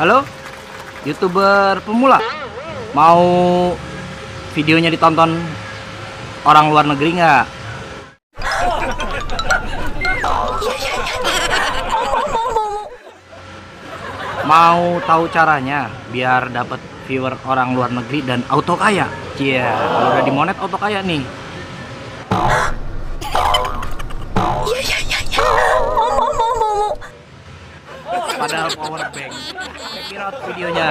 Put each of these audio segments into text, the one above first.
Halo, YouTuber pemula. Mau videonya ditonton orang luar negeri nggak? Mau tahu caranya biar dapat viewer orang luar negeri dan auto kaya? Iya, kalau udah dimonet auto kaya nih. Padahal power bank. Check out videonya.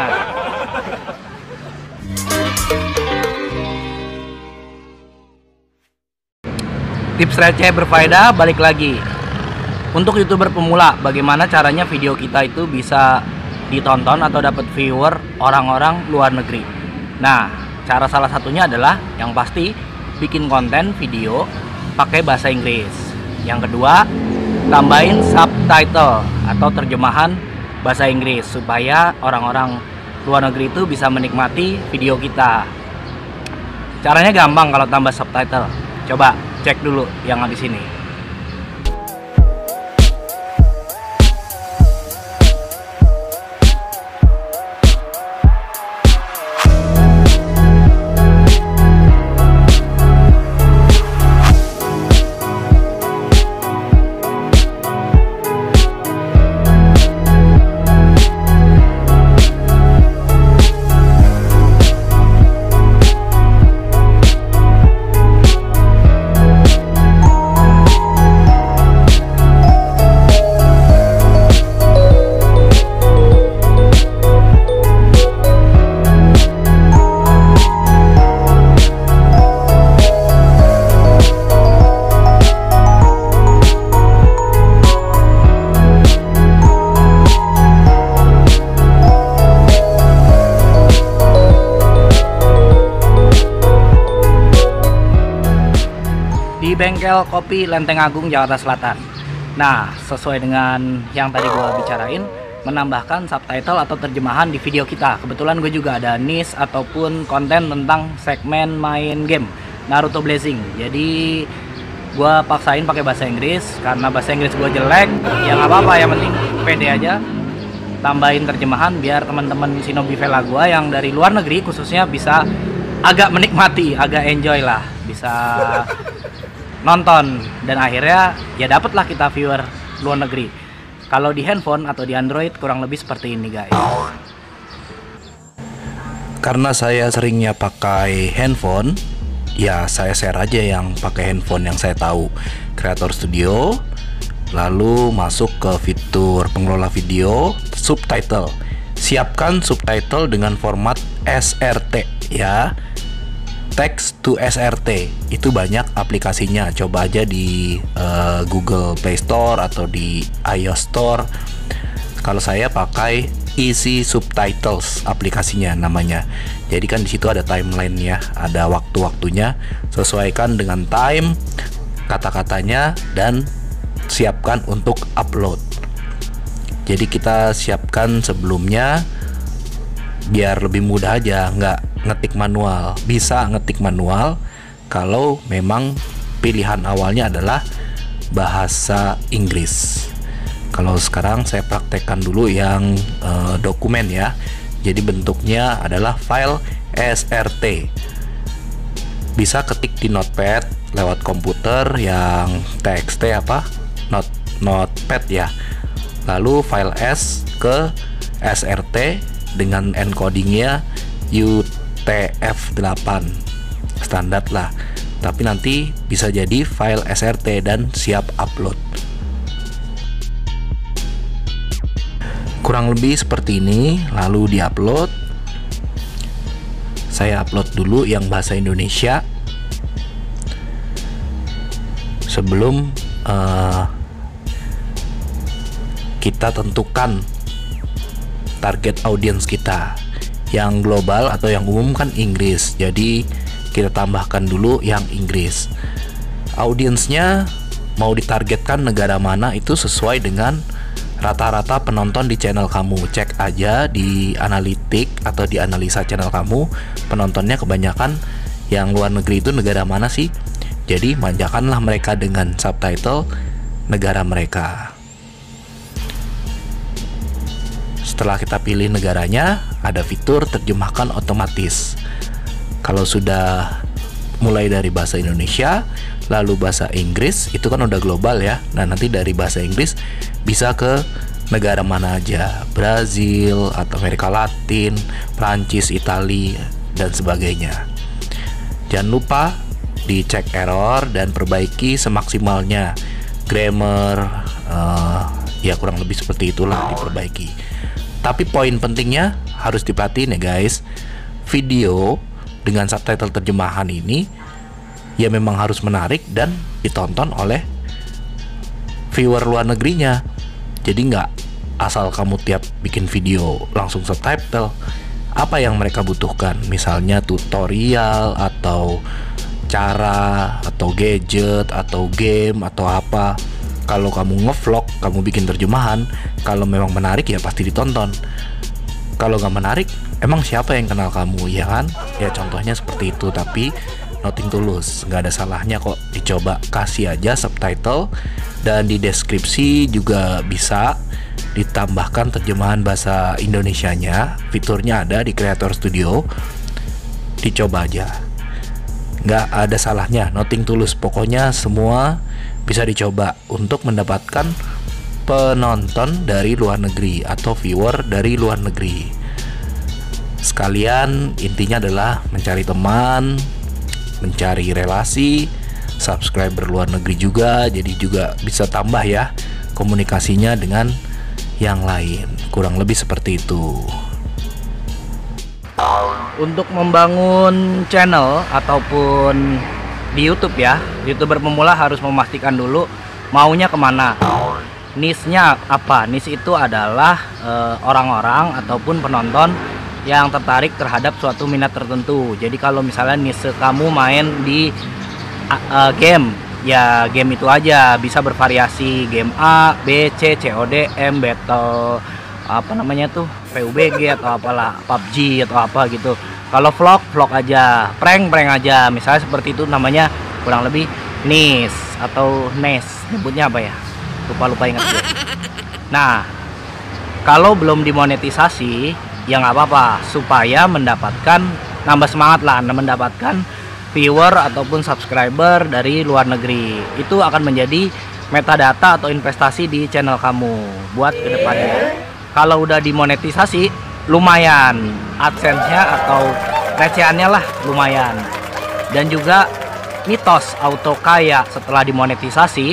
Tips receh berfaedah balik lagi. Untuk YouTuber pemula, bagaimana caranya video kita itu bisa ditonton atau dapat viewer orang-orang luar negeri? Nah, cara salah satunya adalah yang pasti bikin konten video pakai bahasa Inggris. Yang kedua, tambahin subtitle atau terjemahan bahasa Inggris supaya orang-orang luar negeri itu bisa menikmati video kita. Caranya gampang kalau tambah subtitle. Coba cek dulu yang habis ini. Di bengkel kopi Lenteng Agung, Jakarta Selatan. Nah, sesuai dengan yang tadi gue bicarain, menambahkan subtitle atau terjemahan di video kita. Kebetulan gue juga ada niche ataupun konten tentang segmen main game Naruto Blazing. Jadi gue paksain pakai bahasa Inggris karena bahasa Inggris gue jelek. Ya nggak apa-apa, yang penting pede aja. Tambahin terjemahan biar teman-teman Shinobi Vela gue yang dari luar negeri khususnya bisa agak menikmati, agak enjoy lah, bisa nonton, dan akhirnya ya dapatlah kita viewer luar negeri. Kalau di handphone atau di Android kurang lebih seperti ini guys. Karena saya seringnya pakai handphone, ya saya share aja yang pakai handphone yang saya tahu. Creator Studio, lalu masuk ke fitur pengelola video, subtitle. Siapkan subtitle dengan format SRT ya. Text to SRT itu banyak aplikasinya, coba aja di Google Play Store atau di iOS Store. Kalau saya pakai Easy Subtitles aplikasinya namanya. Jadi kan di situ ada timeline ya, ada waktu-waktunya, sesuaikan dengan time kata-katanya dan siapkan untuk upload. Jadi kita siapkan sebelumnya biar lebih mudah aja, nggak ngetik manual. Bisa ngetik manual kalau memang pilihan awalnya adalah bahasa Inggris. Kalau sekarang saya praktekkan dulu yang dokumen ya. Jadi bentuknya adalah file SRT. Bisa ketik di notepad lewat komputer yang TXT apa? Notepad ya. Lalu file S ke SRT dengan encodingnya UTF-8 standar lah, tapi nanti bisa jadi file SRT dan siap upload. Kurang lebih seperti ini, lalu diupload. Saya upload dulu yang bahasa Indonesia sebelum kita tentukan target audiens kita. Yang global atau yang umum kan Inggris, jadi kita tambahkan dulu yang Inggris. Audiensnya mau ditargetkan negara mana itu sesuai dengan rata-rata penonton di channel kamu. Cek aja di analitik atau di analisa channel kamu, penontonnya kebanyakan yang luar negeri itu negara mana sih. Jadi manjakanlah mereka dengan subtitle negara mereka. Setelah kita pilih negaranya, ada fitur terjemahkan otomatis. Kalau sudah mulai dari bahasa Indonesia, lalu bahasa Inggris, itu kan udah global ya. Nah, nanti dari bahasa Inggris bisa ke negara mana aja, Brazil atau Amerika Latin, Prancis, Italia, dan sebagainya. Jangan lupa dicek error dan perbaiki semaksimalnya. Grammar, ya kurang lebih seperti itulah, diperbaiki. Tapi poin pentingnya harus diperhatiin ya guys. Video dengan subtitle terjemahan ini ya memang harus menarik dan ditonton oleh viewer luar negerinya. Jadi nggak asal kamu tiap bikin video langsung subtitle. Apa yang mereka butuhkan, misalnya tutorial atau cara atau gadget atau game atau apa. Kalau kamu ngevlog, kamu bikin terjemahan, kalau memang menarik ya pasti ditonton. Kalau nggak menarik, emang siapa yang kenal kamu, ya kan? Ya contohnya seperti itu. Tapi nothing tulus, nggak ada salahnya kok dicoba. Kasih aja subtitle, dan di deskripsi juga bisa ditambahkan terjemahan bahasa Indonesianya. Fiturnya ada di Creator Studio, dicoba aja. Nggak ada salahnya, nothing tulus. Pokoknya semua bisa dicoba untuk mendapatkan penonton dari luar negeri atau viewer dari luar negeri. Sekalian intinya adalah mencari teman, mencari relasi, subscriber luar negeri juga. Jadi juga bisa tambah ya komunikasinya dengan yang lain. Kurang lebih seperti itu. Untuk membangun channel ataupun di YouTube ya, YouTuber pemula harus memastikan dulu maunya kemana, niche-nya apa. Niche itu adalah orang-orang ataupun penonton yang tertarik terhadap suatu minat tertentu. Jadi kalau misalnya niche kamu main di game, ya game itu aja, bisa bervariasi, game A, B, C, COD, M, battle apa namanya tuh, PUBG atau apalah, PUBG atau apa gitu. Kalau vlog aja, prank aja, misalnya seperti itu, namanya kurang lebih niche atau nyebutnya apa ya, lupa ingat gue. Nah, kalau belum dimonetisasi ya nggak apa-apa, supaya mendapatkan, nambah semangat lah, mendapatkan viewer ataupun subscriber dari luar negeri. Itu akan menjadi metadata atau investasi di channel kamu buat kedepannya. Kalau udah dimonetisasi, lumayan AdSense-nya atau recehannya lah lumayan. Dan juga mitos auto kaya setelah dimonetisasi.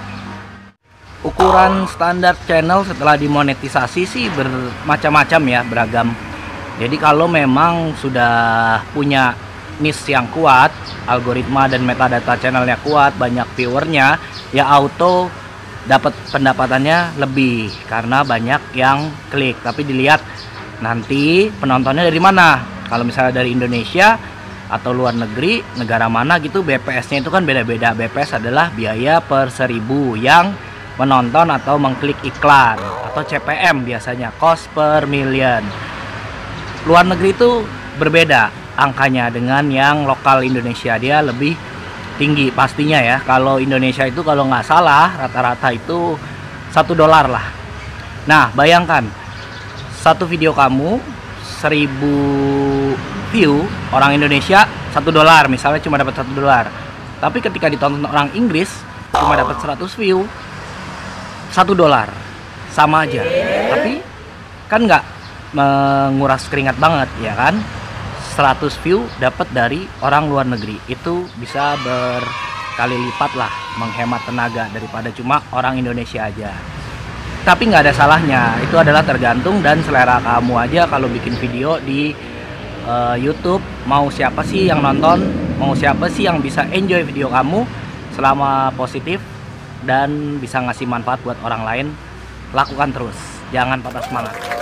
Ukuran standar channel setelah dimonetisasi sih bermacam-macam ya, beragam. Jadi kalau memang sudah punya niche yang kuat, algoritma dan metadata channelnya kuat, banyak viewernya, ya auto dapat pendapatannya lebih karena banyak yang klik. Tapi dilihat nanti penontonnya dari mana. Kalau misalnya dari Indonesia atau luar negeri, negara mana gitu, BPS-nya itu kan beda-beda. BPS adalah biaya per 1000 yang menonton atau mengklik iklan, atau CPM biasanya, cost per million. Luar negeri itu berbeda angkanya dengan yang lokal Indonesia, dia lebih tinggi pastinya ya. Kalau Indonesia itu kalau nggak salah rata-rata itu $1 lah. Nah bayangkan satu video kamu 1000 view, orang Indonesia $1, misalnya cuma dapat $1. Tapi ketika ditonton orang Inggris cuma dapat 100 view, $1 sama aja. Tapi kan nggak menguras keringat banget ya kan. 100 view dapat dari orang luar negeri, itu bisa berkali lipat lah menghemat tenaga daripada cuma orang Indonesia aja. Tapi nggak ada salahnya, itu adalah tergantung dan selera kamu aja. Kalau bikin video di YouTube, mau siapa sih yang nonton, mau siapa sih yang bisa enjoy video kamu, selama positif dan bisa ngasih manfaat buat orang lain, lakukan terus, jangan patah semangat.